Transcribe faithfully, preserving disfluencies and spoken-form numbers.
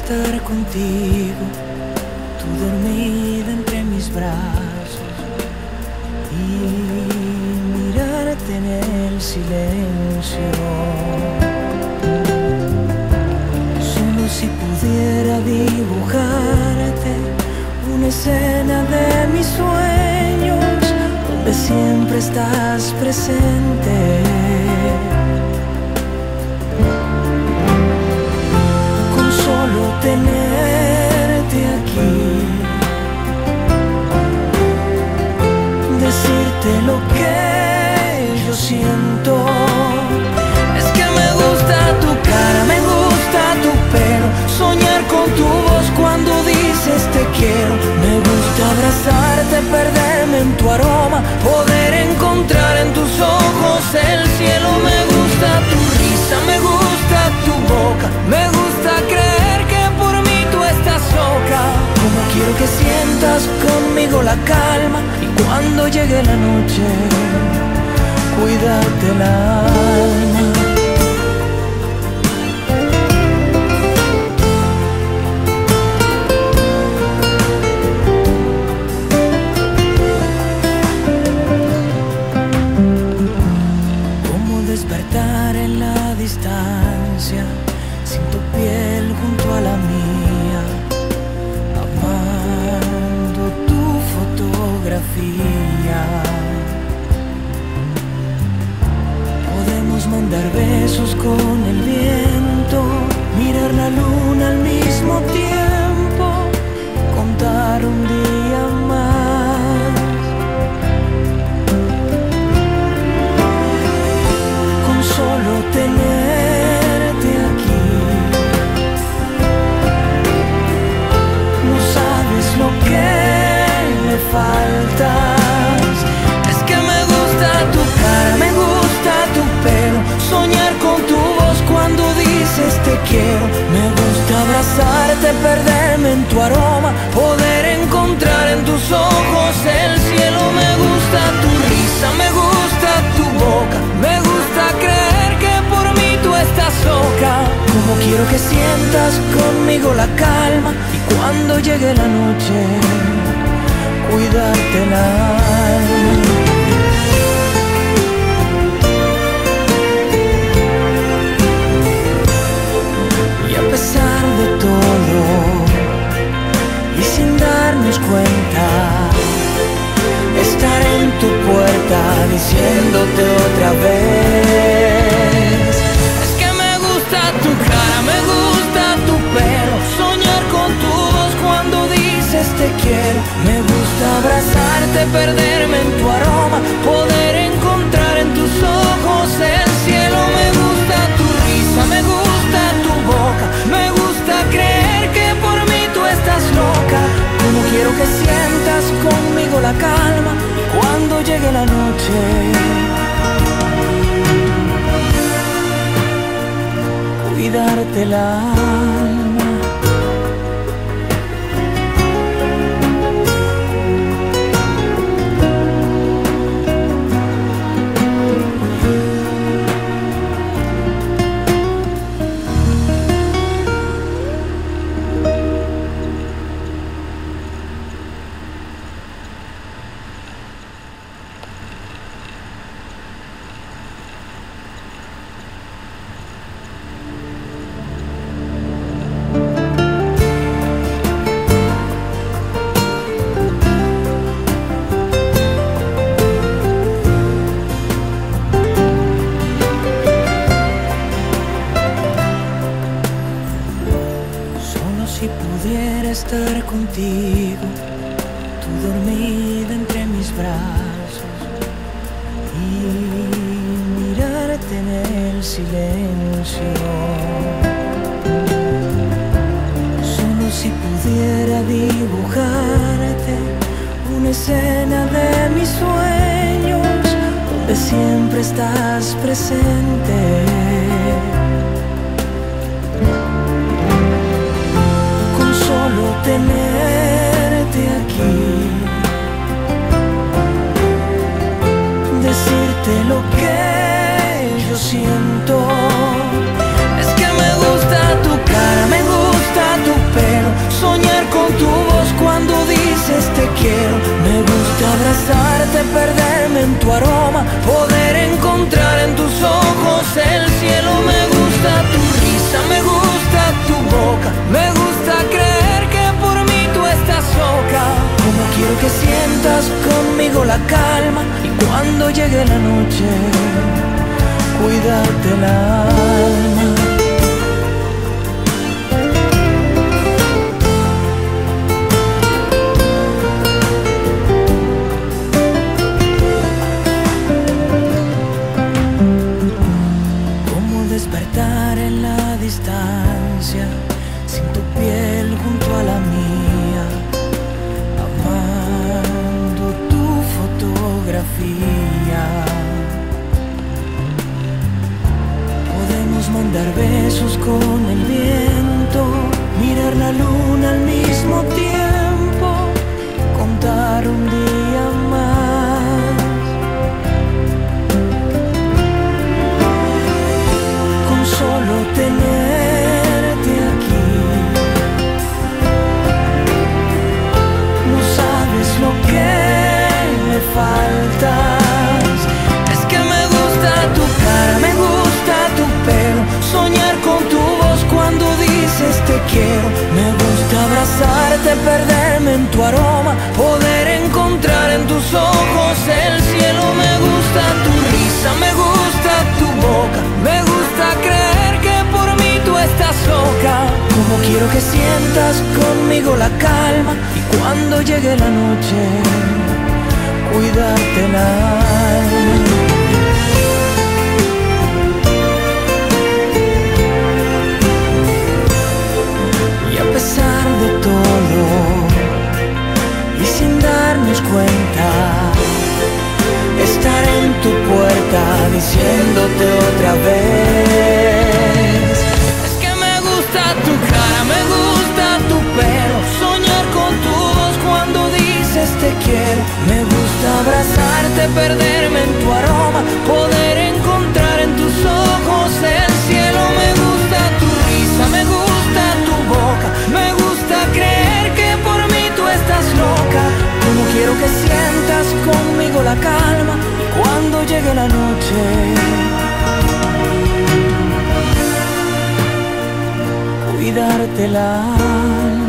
estar contigo, tú dormida entre mis brazos, y mirarte en el silencio. Solo si pudiera dibujarte una escena de mis sueños, donde siempre estás presente. Con solo tenerte aquí, decirte lo que yo siento. Es que me gusta tu cara, me gusta tu pelo, soñar con tu voz cuando dices te quiero. Me gusta abrazarte, perderme en tu aroma, poder encontrar en tus ojos el cielo. Me gusta tu risa, me gusta tu boca, me gusta creer que por mí tú estás loca. Como quiero que sientas conmigo la calma, y cuando llegue la noche, cuidarte el alma. Despertar en la distancia, sin tu piel junto a la mía, amando tu fotografía. Podemos mandar besos con el viento, mirar la luna al mismo tiempo, contar un día más. Solo tenerte aquí, no sabes lo que me faltas. Es que me gusta tu cara, me gusta tu pelo, soñar con tu voz cuando dices te quiero. Me gusta abrazarte, perderme en tu aroma, poder encontrar en tus ojos el cielo. Me gusta tu risa, me gusta tu boca, me gusta creer que por mí tú estás loca. Como quiero que sientas conmigo la calma, y cuando llegue la noche, cuidarte el alma. Y a pesar de todo, y sin darnos cuenta, estar en tu puerta diciéndote otra vez. Es que me gusta tu cara, me gusta tu pelo, soñar con tu voz cuando dices te quiero. Me gusta abrazarte, perderme en tu aroma, poder encontrar en tus ojos el cielo. Me gusta tu risa, me gusta tu boca, me gusta creer que por mí tú estás loca. Como quiero que sientas conmigo la calma, cuando llegue la noche, cuidarte el alma. Estar contigo, tú dormida entre mis brazos, y mirarte en el silencio. Solo si pudiera dibujarte una escena de mis sueños, donde siempre estás presente. Solo tenerte aquí, decirte lo que yo siento. Es que me gusta tu cara, me gusta tu abrazarte, perderme en tu aroma, poder encontrar en tus ojos el cielo. Me gusta tu risa, me gusta tu boca, me gusta creer que por mí tú estás loca. Como quiero que sientas conmigo la calma y cuando llegue la noche, cuídate el alma. Despertar en la distancia, sin tu piel junto a la mía, amando tu fotografía. Podemos mandar besos con el viento, mirar la luna al mismo tiempo, contar un día más. Solo tenerte aquí, no sabes lo que me faltas. Es que me gusta tu cara, me gusta tu pelo, soñar con tu voz cuando dices te quiero. Me gusta abrazarte, perderme en tu aroma, poder encontrar en tus ojos el cielo. Me gusta tu risa, me gusta tu boca, me gusta creer que por mí tú estás loca. Como quiero que sientas conmigo la calma y cuando llegue la noche, cuídate el alma. Y a pesar de todo, y sin darnos cuenta, estar en tu puerta diciéndote otra vez. Es que me gusta tu cara, me gusta tu pelo, soñar con tu voz cuando dices te quiero. Me gusta abrazarte, perderme en tu aroma, poder encontrar en tus ojos el cielo. Me gusta tu risa, me gusta tu boca, me gusta creer que por mí tú estás loca. Como quiero que sientas conmigo la calma y cuando llegue la noche, cuidarte el alma.